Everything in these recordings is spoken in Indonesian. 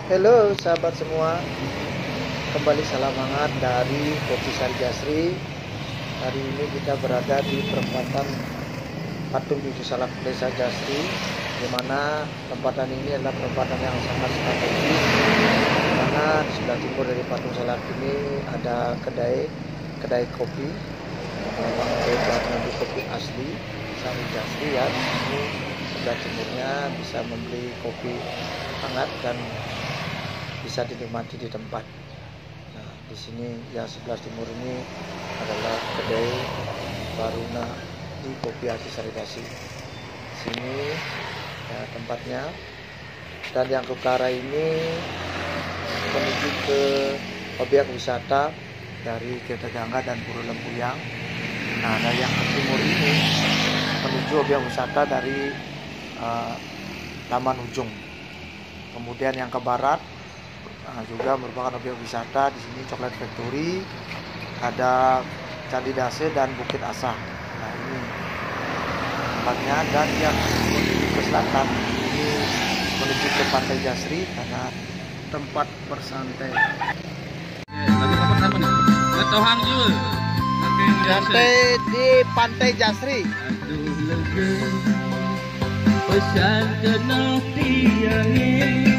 Halo sahabat semua, kembali salam hangat dari Kopi Sari Jasri. Hari ini kita berada di perempatan Patung Cucu Salak Desa Jasri, di mana perempatan ini adalah perempatan yang sangat strategis, di mana di sebelah timur dari Patung Salak ini ada kedai kopi, memang mengambil kopi asli Sari Jasri ya. Ini sebelah timurnya bisa membeli kopi hangat dan bisa dinikmati di tempat. Nah, di sini ya sebelah timur ini adalah kedai Baruna di Kopi Asli Sari Jasri. Sini ya tempatnya, dan yang ke utara ini menuju ke objek wisata dari Tirta Gangga dan Pura Lempuyang. Nah, dari yang ke timur ini menuju objek wisata dari Taman Ujung. Kemudian yang ke barat juga merupakan objek wisata. Di sini Coklat Factory, ada Candi Dase dan Bukit Asah. Nah, ini tempatnya. Dan yang menuju ke selatan ini menuju ke Pantai Jasri karena tempat bersantai. Santai di Pantai Jasri. Pesan kenal tiangin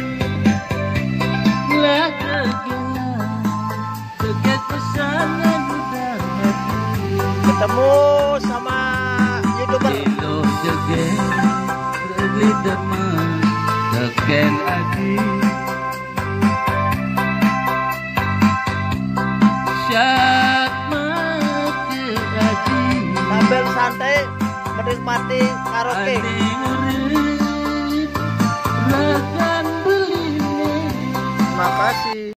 lah tegat pesanan dan ketemu sama YouTuber tekan adi syak mati adi sambil santai menikmati karaoke. Terima kasih.